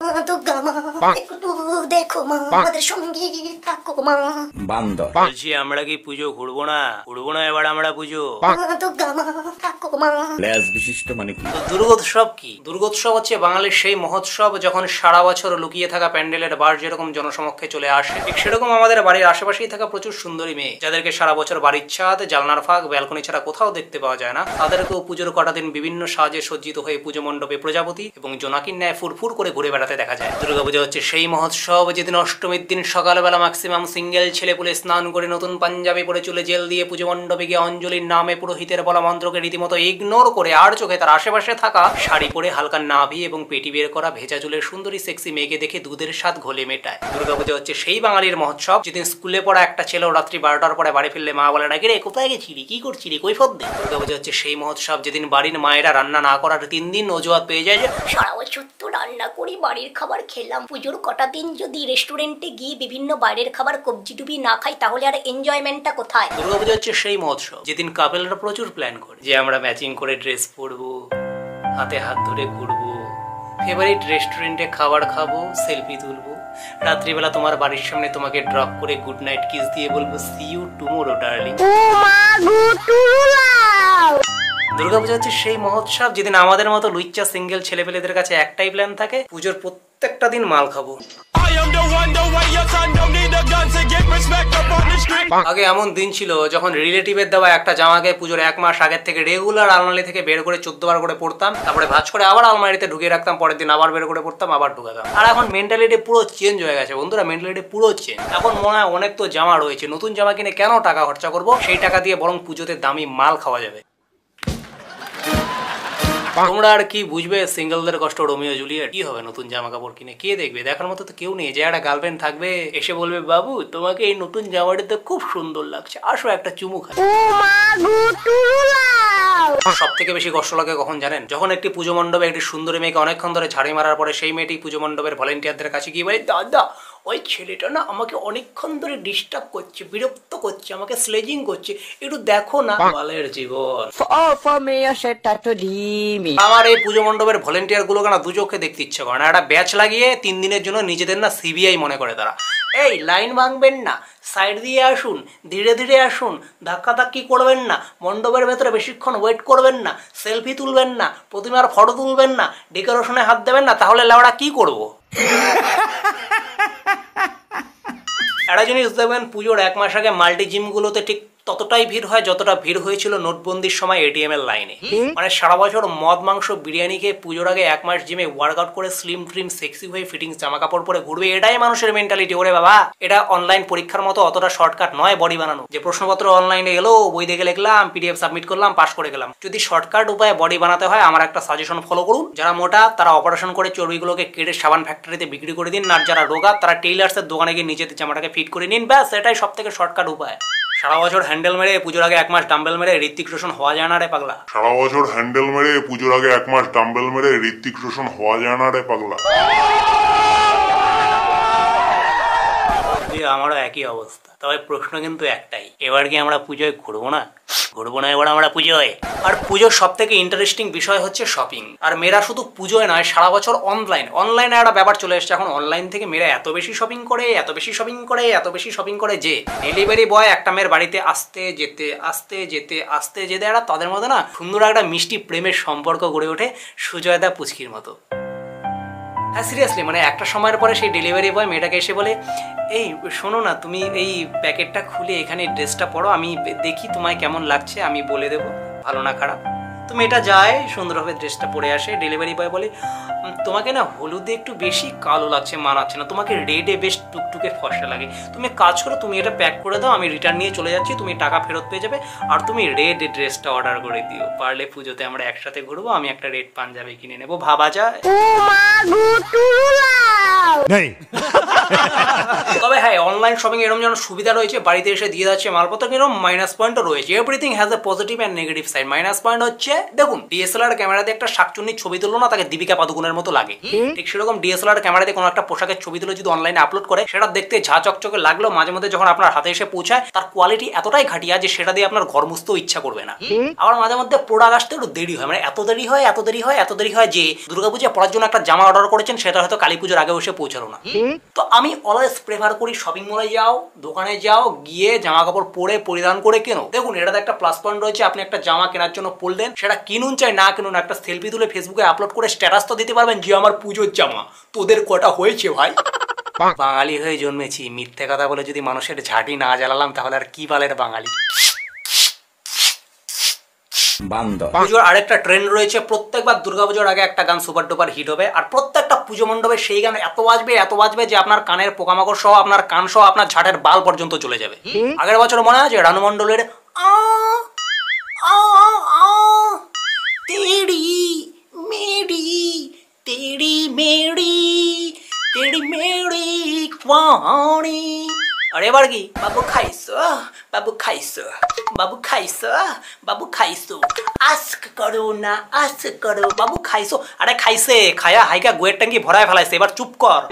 দুর্গা মা একটু দেখো মা আমাদের সঙ্গে থাকো মা। বান্দর বলছি আমরা কি পুজো ঘুরবো না এবার আমরা পুজো দুর্গা মা থাকো মা। ল্যাজ বিশিষ্ট মানে কি? দুর্গোৎসব কি? দুর্গোৎসব হচ্ছে বাঙালির সেই মহোৎসব যখন সারা বছর লুকিয়ে থাকা প্যান্ডেলের বার যেরকম জনসমক্ষে চলে আসে, ঠিক সেরকম আমাদের বাড়ির আশেপাশেই থাকা প্রচুর সুন্দরী মেয়ে যাদেরকে সারা বছর বাড়ির ছাদ, জানলার ফাঁক, ব্যালকনি ছাড়া কোথাও দেখতে পাওয়া যায় না, তাদেরকেও পুজোর কটা দিন বিভিন্ন সাজে সজ্জিত হয়ে পুজো মণ্ডপে প্রজাপতি এবং জোনাকির ন্যায় ফুরফুর করে ঘুরে বেড়াতে দেখা যায়। দুর্গাপূজা হচ্ছে সেই মহোৎসব যেদিন অষ্টমীর দিন সকালবেলা ম্যাক্সিমাম সিঙ্গেল ছেলেপুলে স্নান করে নতুন পাঞ্জাবি পরে চুলে জেল দিয়ে পুজো মণ্ডপে গিয়ে অঞ্জলির নামে পুরোহিতের বলা মন্ত্রকে রীতিমতো ইগনোর করে আর চোখে তার আশেপাশে থাকা শাড়ি পরে হালকা নাভি এবং পেটি বের করা ভেজা চুলের সুন্দরী সেক্সি মেয়েকে দেখে দুধের স্বাদ ঘোলে মেটায়। দুর্গাপূজা হচ্ছে সেই বাঙালির মহোৎসব যেদিন স্কুলে পড়া একটা ছেলেও রাত্রি 12টার পরে বাড়ি ফিরলে মা বলে ডাকে রে কোথায় গেছিলি, কি করছিলি, কৈফত দে। দুর্গাপূজা হচ্ছে সেই মহোৎসব যেদিন বাড়ির মায়েরা রান্না না করার 3 দিন অজুহাত পেয়ে যায় যে সারা বছর তো রান্না করি, বাড়ির খাবার খেলাম, পুজোর কটা দিন যদি রেস্টুরেন্টে গিয়ে বিভিন্ন বাইরের খাবার কবজি টুবি না খাই তাহলে আর এনজয়মেন্টটা কোথায়। দুর্গাপূজা হচ্ছে সেই মহোৎসব যেদিন কাপেলরা প্রচুর প্ল্যান করে যে আমরা ম্যাচিং করে ড্রেস পরবো, হাতে হাত ধরে ঘুরবো, ফেভারিট রেস্টুরেন্টে খাবার খাবো, সেলফি তুলবো, রাত্রিবেলা তোমার বাড়ির সামনে তোমাকে ড্রপ করে গুড নাইট কিস দিয়ে বলবো see you tomorrow darling. Durga Puja হচ্ছে সেই মহোৎসব যেদিন আমাদের মতো লুইচ্চা সিঙ্গেল ছেলেপেলেদের কাছে একটাই প্ল্যান থাকে, পুজোর প্রত্যেকটা দিন মাল খাবো। আগে এমন দিন ছিল যখন রিলেটিভের দেওয়া একটা জামাকে পুজোর 1 মাস আগের থেকে রেগুলার আলমারি থেকে বের করে 14 বার করে পড়তাম, তারপরে ভাঁজ করে আবার আলমারিতে ঢুকিয়ে রাখতাম, পরের দিন আবার বের করে পড়তাম, আবার ঢুকাতাম। আর এখন মেন্টালিটি পুরো চেঞ্জ হয়ে গেছে বন্ধুরা, মেন্টালিটি পুরো চেঞ্জ। এখন মনে হয় অনেক তো জামা রয়েছে, নতুন জামা কিনে কেন টাকা খরচা করবো, সেই টাকা দিয়ে বরং পুজোতে দামি মাল খাওয়া যাবে। তোমরা আর কি বুঝবে সিঙ্গেলদের কষ্ট, রোমিও জুলিয়েট। কি হবে নতুন জামা কাপড় কিনে, কে দেখবে? দেখার মতো তো কেউ নেই। যে একটা গার্লফ্রেন্ড থাকবে এসে বলবে বাবু তোমাকে এই নতুন জামাটিতে খুব সুন্দর লাগছে, আসো একটা চুমু খাই। সব থেকে বেশি কষ্ট লাগে কখন জানেন? যখন একটি পুজো মণ্ডপে একটি সুন্দরী মেয়েকে অনেকক্ষণ ধরে ঝাড়ি মারার পরে সেই মেয়েটি পুজো মণ্ডপের ভলেন্টিয়ারদের কাছে গিয়ে বলে দাদা ওই ছেলেটা না আমাকে অনেকক্ষণ ধরে ডিস্টার্ব করছে, বিরক্ত করছে, আমাকে স্লেজিং করছে, একটু দেখো না। বালের জীবন। আমার এই পুজো মণ্ডপের ভলেন্টিয়ার গুলো না দু চোখে দেখতে ইচ্ছে করে না। একটা ব্যাচ লাগিয়ে 3 দিনের জন্য নিজেদের না সিবিআই মনে করে তারা। এই লাইন ভাঙবেন না, সাইড দিয়ে আসুন, ধীরে ধীরে আসুন, ধাক্কা ধাক্কি করবেন না, মণ্ডপের ভেতরে বেশিক্ষণ ওয়েট করবেন না, সেলফি তুলবেন না, প্রতিমার ফটো তুলবেন না, ডেকোরেশনে হাত দেবেন না, তাহলে লাউড়া কি করবো? একটা জিনিস দেখবেন, পুজোর 1 মাস আগে মাল্টি জিমগুলোতে ঠিক ততটাই ভিড় হয় যতটা ভিড় হয়েছিল নোটবন্দির সময় এটিএম এর লাইনে। মানে সারা বছর মদ মাংস বিরিয়ানি খেয়ে পুজোর আগে 1 মাস জিমে ওয়ার্কআউট করে স্লিম ট্রিম সেক্সি হয়ে ফিটিংস জামা কাপড় পরে ঘুরবে, এটাই মানুষের মেন্টালিটি। ওরে বাবা, এটা অনলাইন পরীক্ষার মতো অতটা শর্টকাট নয় বডি বানানো। যে প্রশ্নপত্র অনলাইনে এলো, বই দেখে লিখলাম, পিডিএফ সাবমিট করলাম, পাস করে গেলাম। যদি শর্টকাট উপায়ে বডি বানাতে হয় আমার একটা সাজেশন ফলো করুন। যারা মোটা তারা অপারেশন করে চর্বিগুলোকে কেটে সাবান ফ্যাক্টরিতে বিক্রি করে দিন, আর যারা রোগা তারা টেইলার্সের দোকানে গিয়ে নিজেদের জামাটাকে ফিট করে নিন, ব্যাস এটাই সব থেকে শর্টকাট উপায়। সারা বছর হ্যান্ডেল মেরে পুজোর আগে 1 মাস ডাম্বেল মেরে ঋত্বিক রোশন হওয়া যায় না রে পাগলা। সারা বছর হ্যান্ডেল মেরে পুজোর আগে 1 মাস ডাম্বেল মেরে ঋত্বিক রোশন হওয়া যায় না রে পাগলা। আমারও একই অবস্থা, তবে প্রশ্ন কিন্তু একটাই, এবার কি আমরা পুজোয় ঘুরবো না? ঘুরবো না এবার আমরা পুজোয়। আর পুজোর সব থেকে ইন্টারেস্টিং বিষয় হচ্ছে শপিং। আর মেয়েরা শুধু পুজোয় নয়, সারা বছর অনলাইনে একটা ব্যাপার চলে এসছে। এখন অনলাইন থেকে মেয়েরা এত বেশি শপিং করে যে ডেলিভারি বয় একটা মেয়ের বাড়িতে আসতে যেতে একটা তাদের মধ্যে না সুন্দর একটা মিষ্টি প্রেমের সম্পর্ক গড়ে ওঠে, সুজয়দা পুচকির মতো। হ্যাঁ সিরিয়াসলি, মানে একটা সময়ের পরে সেই ডেলিভারি বয় মেয়েটাকে এসে বলে এই শোনো না, তুমি এই প্যাকেটটা খুলে এখানে ড্রেসটা পরো, আমি দেখি তোমায় কেমন লাগছে, আমি বলে দেবো ভালো না খারাপ। তো মেয়েটা যায়, সুন্দরভাবে ড্রেসটা পরে আসে। ডেলিভারি বয় বলে তোমাকে না হলুদে একটু বেশি কালো লাগছে, মানাচ্ছে না, তোমাকে রেডে বেশ টুকটুকে ফর্সা লাগে, তুমি কাজ করো, তুমি এটা প্যাক করে দাও, আমি রিটার্ন নিয়ে চলে যাচ্ছি, তুমি টাকা ফেরত পেয়ে যাবে, আর তুমি রেড ড্রেসটা অর্ডার করে দিও, পারলে পুজোতে আমরা একসাথে ঘুরবো, আমি একটা রেড পাঞ্জাবি কিনে নেবো। ভাবা যায়? তবে হ্যাঁ, অনলাইন শপিং এরকম যেন সুবিধা রয়েছে, বাড়িতে এসে দিয়ে যাচ্ছে মালপত্র, কিন্তু মাইনাস পয়েন্টও রয়েছে। Everything has a positive and negative side. Minus point হচ্ছে দেখুন, ডিএসএলআর ক্যামেরা দিয়ে একটা শাকচুন্নির ছবি তুললো না, তাকে দীপিকা পাদুকোনের ফোনের মতো লাগে। ঠিক সেরকম ডিএসএলআর ক্যামেরা দিয়ে কোনো একটা পোশাকের ছবি তুলে যদি অনলাইনে আপলোড করে, সেটা দেখতে ঝা চকচকে লাগলেও মাঝে মধ্যে যখন আপনার হাতে এসে পৌঁছায় তার কোয়ালিটি এতটাই ঘাটিয়া যে সেটা দিয়ে আপনার ঘর মুছতেও ইচ্ছা করবে না। আবার মাঝে মধ্যে প্রোডাক্ট আসতে একটু দেরি হয়, মানে এত দেরি হয় যে দুর্গাপূজা পড়ার জন্য একটা জামা অর্ডার করেছেন, সেটা হয়তো কালী পুজোর আগে এসে পৌঁছালো না। তো আমি অলওয়েজ প্রেফার করি শপিং মলে যাও, দোকানে যাও, গিয়ে জামা কাপড় পরে পরিধান করে কেনো। দেখুন এটাতে একটা প্লাস পয়েন্ট রয়েছে, আপনি একটা জামা কেনার জন্য পড়লেন, সেটা কিনুন চাই না কিনুন, একটা সেলফি তুলে ফেসবুকে আপলোড করে স্ট্যাটাস তো দিতে পারবেন যে আমার পুজোর জামা। তোদের কটা হয়েছে ভাই? বাঙালি হয়ে জন্মেছি, মিথ্যে কথা বলে যদি মানুষের ঝাঁটি না জ্বালালাম তাহলে আর কি বালের বাঙালি। পুজোর আরেকটা ট্রেন্ড রয়েছে, প্রত্যেকবার দুর্গাপুজোর আগে একটা গান সুপার ডুপার হিট হবে, আর প্রত্যেকটা পুজো মণ্ডপে সেই গান এত বাজবে যে আপনার কানের পোকামাকড় সহ, আপনার কান সহ, আপনার ঝাটের বাল পর্যন্ত চলে যাবে। আগের বছর মনে আছে রানু মণ্ডলের আর এবার কি বাবু খাইছো, বাবু খাইছো, বাবু খাইছো, বাবু খাইছো, আস্ক করো না, আস্ক করো, বাবু খাইছো। আরে খাইছে, খায়া হাইকা গোয়ের ট্যাঙ্কি ভরায় ফেলাইছে, এবার চুপ কর।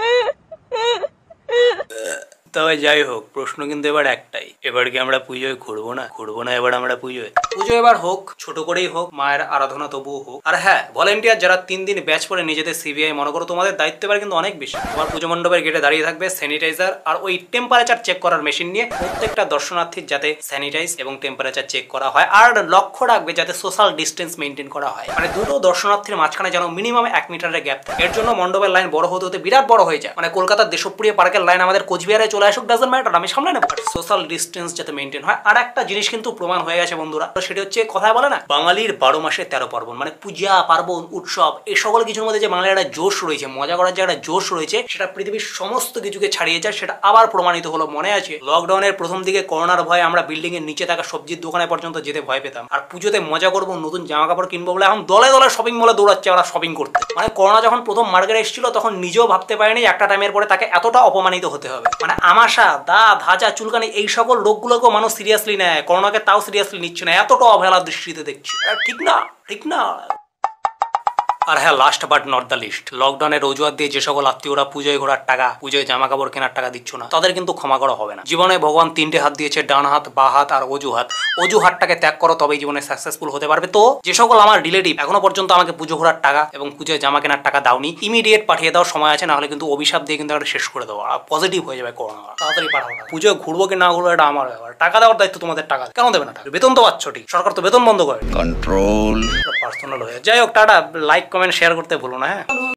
তবে যাই হোক, প্রশ্ন কিন্তু এবার একটাই, এবার কি আমরা পুজোয় ঘুরবো না? এবার আমরা পুজো এবার হোক, ছোট করেই হোক, মায়ের আরাধনা তবুও হোক। আর হ্যাঁ, ভলেন্টিয়ার যারা 3 দিন ব্যাচ পরে নিজেদের সিবিআই মনে করো, তোমাদের দায়িত্ব এবার কিন্তু অনেক বেশি। তোমার পুজো মণ্ডপের গেটে দাঁড়িয়ে থাকবে স্যানিটাইজার আর ওই টেম্পারেচার চেক করার মেশিন নিয়ে, প্রত্যেকটা দর্শনার্থীর যাতে স্যানিটাইজ এবং টেম্পারেচার চেক করা হয়, আর লক্ষ্য রাখবে যাতে সোশ্যাল ডিস্টেন্স মেনটেন করা হয়, মানে দুটো দর্শনার্থীর মাঝখানে যেন মিনিমাম 1 মিটারের গ্যাপ থাকে। এর জন্য মণ্ডপের লাইন বড় হতে বিরাট বড় হয়ে যায়, মানে কলকাতার দেশপ্রিয় পার্কের লাইন আমাদের কোচবিহারে চলে আসুক, ডাজন্ট ম্যাটার, আমি সামনে নেব। সোশ্যাল ডিস্টেন্স যাতে মেনটেন হয়। আর একটা জিনিস কিন্তু প্রমাণ হয়ে গেছে বন্ধুরা, সেটা হচ্ছে কথায় বলে না, বাঙালির 12 মাসে 13 পার্বণ, মানে পূজা পার্বণ উৎসব এই সকল কিছুর মধ্যে যে বাঙালির একটা জোশ রয়েছে, মজা করার যে একটা জোশ রয়েছে, সেটা পৃথিবীর সমস্ত কিছুকে ছাড়িয়ে যায়। সেটা আবার প্রমাণিত হলো। মনে আছে লকডাউনের প্রথম দিকে করোনার ভয়ে আমরা বিল্ডিং এর নিচে থাকা সবজির দোকানে পর্যন্ত যেতে ভয় পেতাম, আর পুজোতে মজা করবো, নতুন জামা কাপড় কিনবো বলে এখন দলে দলে শপিং মলে দৌড়াচ্ছে ওরা শপিং করতে। মানে করোনা যখন প্রথম মার্কেটে এসেছিল তখন নিজেও ভাবতে পারেনি একটা টাইমের পরে তাকে এতটা অপমানিত হতে হবে। মানে আমাশা, দাঁত, হাঁচা, চুলকানি এই সকল রোগগুলোকেও মানুষ সিরিয়াসলি নেয়, করোনাকে তাও সিরিয়াসলি নিচ্ছে না, এতটা অবহেলার দৃষ্টিতে দেখছে। ঠিক না? ঠিক না? আর হ্যাঁ, last but not the least, লকডাউনের অজুহাত দিয়ে যে সকল আত্মীয়রা পুজোয় ঘোরার টাকা, পুজোয় জামা কাপড় কেনার টাকা দিচ্ছ না, তাদের কিন্তু ক্ষমা করা হবে না। জীবনে ভগবান 3টে হাত দিয়েছে, ডান হাত, বা হাত আর অজুহাতটাকে ত্যাগ করো, তবেই জীবনে সাকসেসফুল হতে পারবে। তো যে সকল আমার রিলেটিভ এখনো পর্যন্ত আমাকে পুজো ঘোরার টাকা এবং পুজোয় জামা কেনার টাকা দাওনি, ইমিডিয়েট পাঠিয়ে দাও, সময় আছে, নাহলে কিন্তু অভিশাপ দিয়ে কিন্তু একটা শেষ করে দেবো, আর পজিটিভ হয়ে যাবে করোনা। তাড়াতাড়ি পাঠাও না। পুজোয় ঘুরবো কি না ঘুরবো এটা আমার ব্যাপার, টাকা দেওয়ার দায়িত্ব তোমাদের। টাকা কেন দেবে না? টাকা বেতন তো পাচ্ছ, ঠিক, সরকার তো বেতন বন্ধ করে, কন্ট্রোল পার্সোনাল হয়ে। যাই হোক, টাটা। লাইক কমেন্ট শেয়ার করতে ভুলো না, হ্যাঁ।